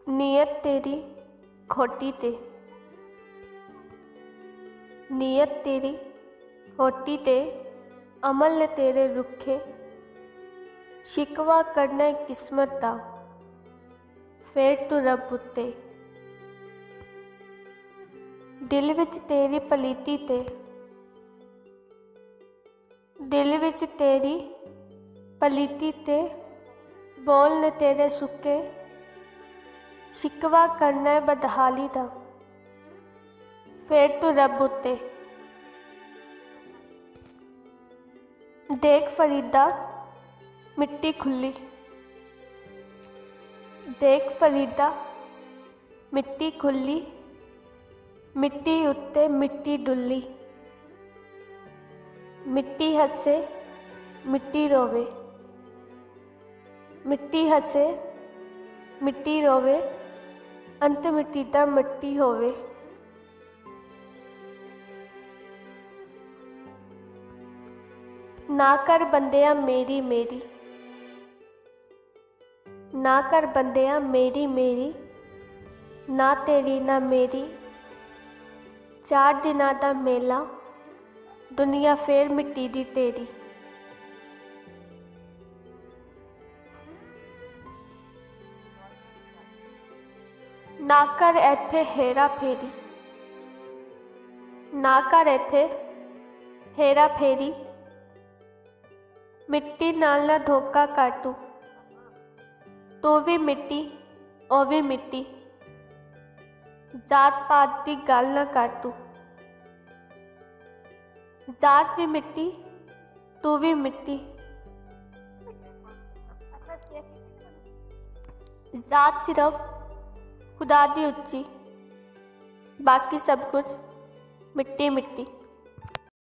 नीयत तेरी खोटी ते, नीयत तेरी खोटी ते, अमल ने तेरे रुखे। शिकवा करना किस्मत दा, फेर तू रब उत्ते। दिल विच तेरी पलीती ते, दिल विच तेरी पलीती ते, बोल ने तेरे सुके। शिकवा करना है बदहाली दा, फेर तू रब उत्ते। देख फरीदा मिट्टी खुली, देख फरीदा मिट्टी खुली, मिट्टी उत्ते मिट्टी डुल्ली। मिट्टी हसे मिट्टी रोवे, मिट्टी हसे मिट्टी रोवे, अंत मिट्टी दा मिट्टी होवे। ना कर बंदिया मेरी मेरी, ना कर बंदिया मेरी मेरी, ना तेरी ना मेरी। 4 दिनां दा मेला, दुनिया फेर मिट्टी दी तेरी। ना कर इत्थे हेरा फेरी, ना कर इत्थे हेरा फेरी। मिट्टी नाल ना धोखा कर तू भी मिट्टी ओ भी मिट्टी। जात पात दी गल ना कर तू, जात भी मिट्टी तू भी मिट्टी। जात सिर्फ खुदा दी उच्ची, बाकी सब कुछ मिट्टी मिट्टी।